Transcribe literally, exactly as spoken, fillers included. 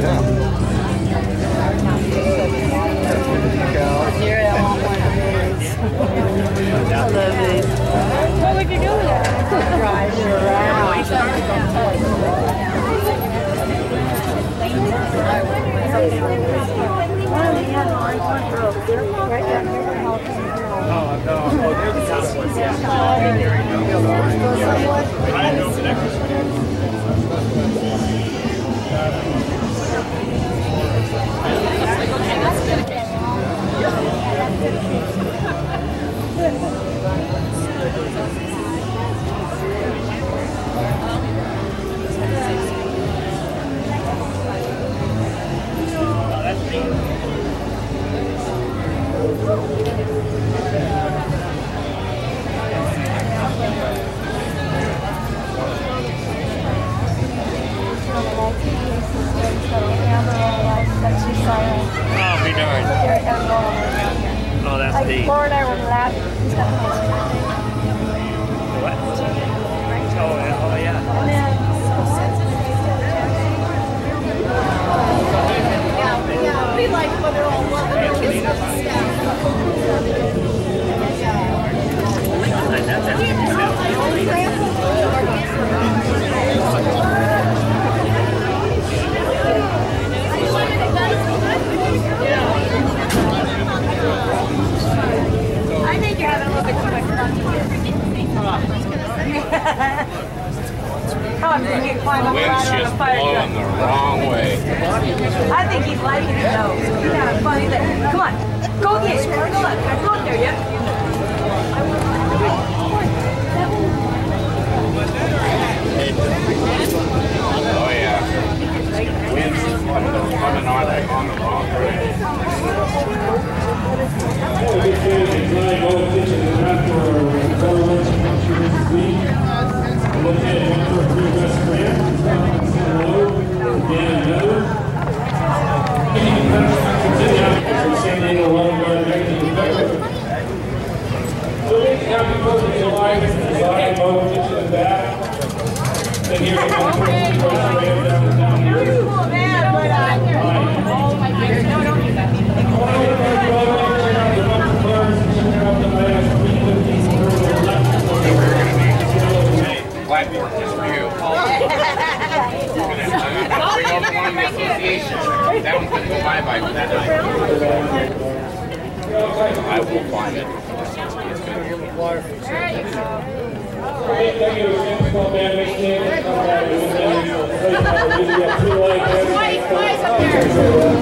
I love these. What would you do with that? Drive you around. Right down here. Oh, no. Oh, there's the top one. Yeah. I know the next one. Oh, be darned. Oh, that's like deep. Florida or that. What? Oh, yeah. Oh, yeah. And then, Yeah, yeah, we like when they're all loving I think you're having a little bit too much fun. Oh, I'm thinking climb up Wind's right on just the fire blowing truck. the wrong way. I think he's liking it though. He's having fun. He's like, come on, go get it. Go up. Go up there, yep. Oh yeah. Wind's coming on, on the wrong way. Blackboard just for you. Bring over one of the association. That one's gonna go bye-bye for that night. I will find it. Twice, twice up there.